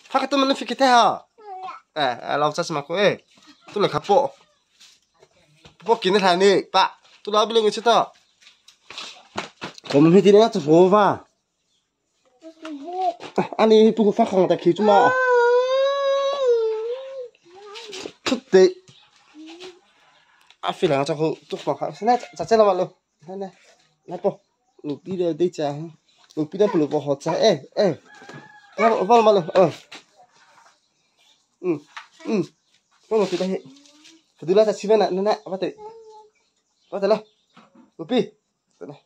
phát cái tôm nó phi cái thế hả lau chas mà cô ấy tôi là khắp bộ kín cái thằng này bạn tôi nói bên người chết đó còn mình thì nó chụp phố va anh ấy bung phát không ta khí chúng mà chút tệ à phi là cho cô tôi phòng khác này chặt chẽ là bạn luôn này bộ lục đi đây đây chả lục đi đây lục vào họ chả nó vào mà luôn con lục đi đây phải đưa ra chi bên này bắt tay lên lục đi này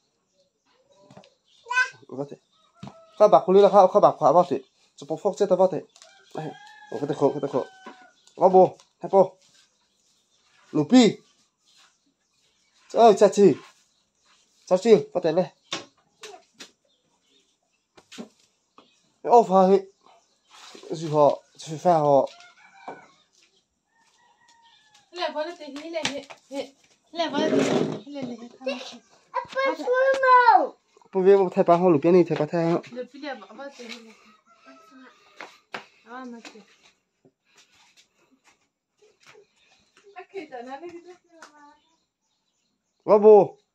bắt tayข้าบักคนนี้แล้วข้าบักขวาบ้าสิจะปกฟอกเจ้าบ้าสิโอ้ก็ตะโขว่าโบให้โบลูปี้จ้าจีบ้าแต่เลยโอ้ฟ้าเฮ้ยสิฮะสิฟ้าฮะเล่บอลตีนี่เล่บอลตีเล่不别我太白好路边的太白太好。 路边的不ตีนี่มาตีโอเคแต่นั่นเลยว่าโบ